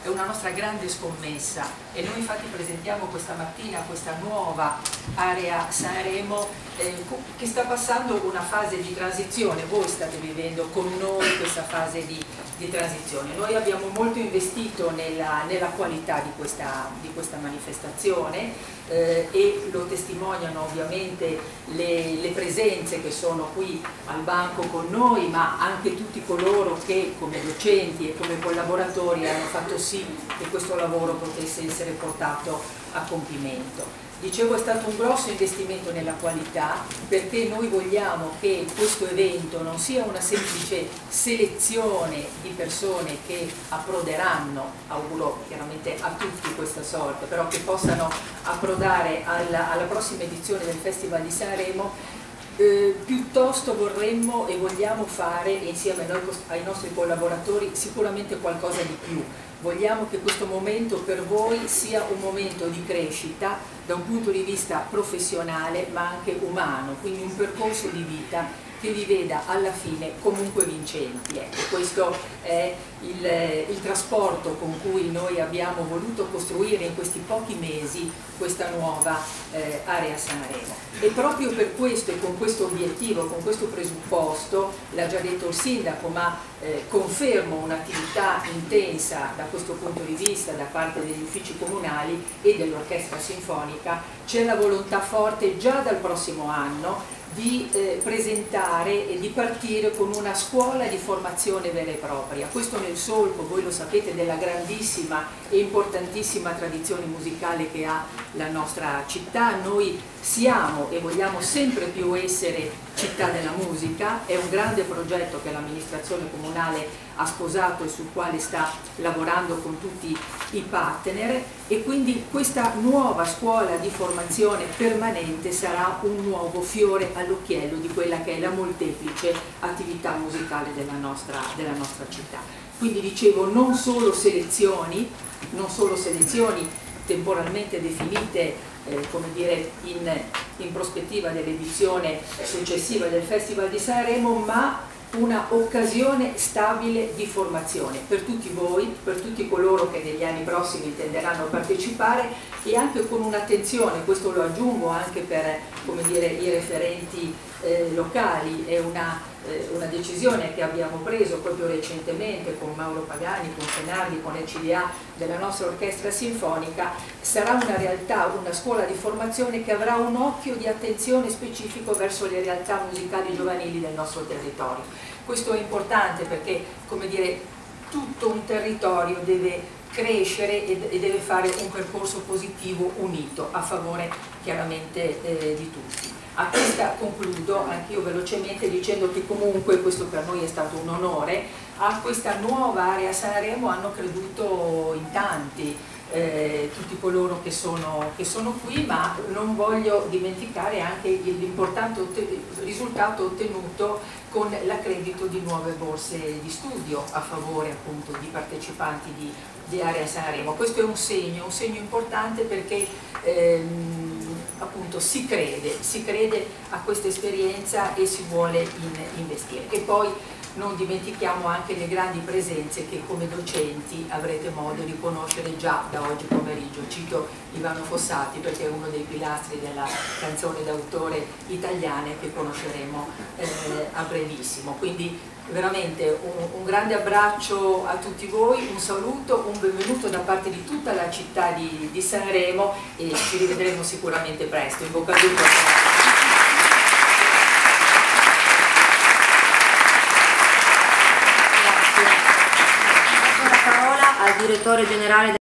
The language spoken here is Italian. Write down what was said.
è una nostra grande scommessa e noi infatti presentiamo questa mattina questa nuova area Sanremo che sta passando una fase di transizione. Voi state vivendo con noi questa fase di transizione. Noi abbiamo molto investito nella qualità di questa manifestazione e lo testimoniano ovviamente le presenze che sono qui al banco con noi, ma anche tutti coloro che come docenti e come collaboratori hanno fatto sì che questo lavoro potesse essere portato a compimento. Dicevo, è stato un grosso investimento nella qualità, perché noi vogliamo che questo evento non sia una semplice selezione di persone che approderanno, auguro chiaramente a tutti questa sorte, però che possano approdare alla prossima edizione del Festival di Sanremo. Piuttosto vorremmo e vogliamo fare insieme ai nostri collaboratori sicuramente qualcosa di più. Vogliamo che questo momento per voi sia un momento di crescita da un punto di vista professionale ma anche umano, quindi un percorso di vita che vi veda alla fine comunque vincenti. Ecco, questo è il trasporto con cui noi abbiamo voluto costruire in questi pochi mesi questa nuova area Sanremo. E proprio per questo e con questo obiettivo, con questo presupposto, l'ha già detto il sindaco, ma confermo un'attività intensa da questo punto di vista da parte degli uffici comunali e dell'orchestra sinfonica. C'è la volontà forte già dal prossimo anno di presentare e di partire con una scuola di formazione vera e propria. Questo nel solco, voi lo sapete, della grandissima e importantissima tradizione musicale che ha la nostra città. Noi siamo e vogliamo sempre più essere città della musica, è un grande progetto che l'amministrazione comunale ha sposato e sul quale sta lavorando con tutti i partner, e quindi questa nuova scuola di formazione permanente sarà un nuovo fiore all'occhiello di quella che è la molteplice attività musicale della nostra città. Quindi dicevo, non solo selezioni temporalmente definite come dire, in prospettiva dell'edizione successiva del Festival di Sanremo, ma una occasione stabile di formazione per tutti voi, per tutti coloro che negli anni prossimi intenderanno partecipare, e anche con un'attenzione, questo lo aggiungo anche per come dire, i referenti locali. È una decisione che abbiamo preso proprio recentemente con Mauro Pagani, con Senardi, con il CDA della nostra orchestra sinfonica. Sarà una realtà, una scuola di formazione che avrà un occhio di attenzione specifico verso le realtà musicali giovanili del nostro territorio. Questo è importante perché, come dire, tutto un territorio deve crescere e deve fare un percorso positivo unito a favore chiaramente di tutti. A questa concludo anch'io velocemente dicendo che comunque questo per noi è stato un onore. A questa nuova area Sanremo hanno creduto in tanti, tutti coloro che sono qui, ma non voglio dimenticare anche l'importante risultato ottenuto con l'accredito di nuove borse di studio a favore appunto di partecipanti di area Sanremo. Questo è un segno importante perché appunto si crede a questa esperienza e si vuole investire. E poi non dimentichiamo anche le grandi presenze che come docenti avrete modo di conoscere già da oggi pomeriggio. Cito Ivano Fossati perché è uno dei pilastri della canzone d'autore italiana che conosceremo a brevissimo. Quindi veramente un grande abbraccio a tutti voi, un saluto, un benvenuto da parte di tutta la città di Sanremo e ci rivedremo sicuramente presto. In bocca al lupo. Al direttore generale